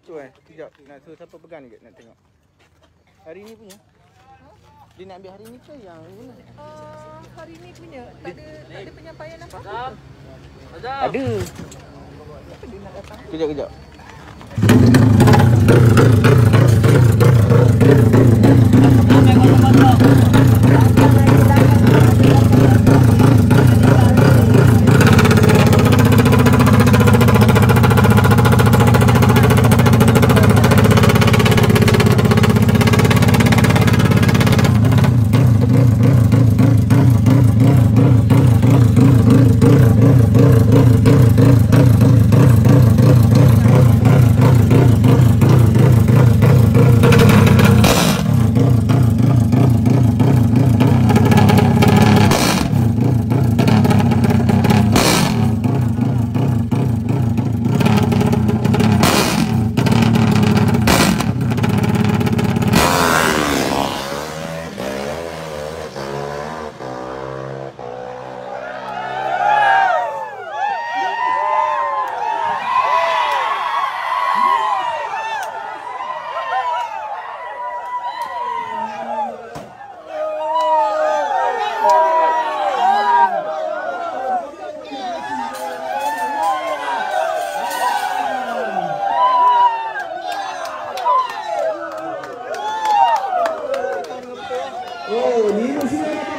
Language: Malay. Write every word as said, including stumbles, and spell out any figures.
tu eh. Sekejap. Nak suruh siapa pegang ke nak tengok. Hari ni punya. Dia nak ambil hari ni ke yang mana? Uh, hari ni punya. Tak ada, tak ada penyampaian apa-apa. Ada. Ada. Kenapa dia nak datang? Kejap, kejap. Oh, ini sudah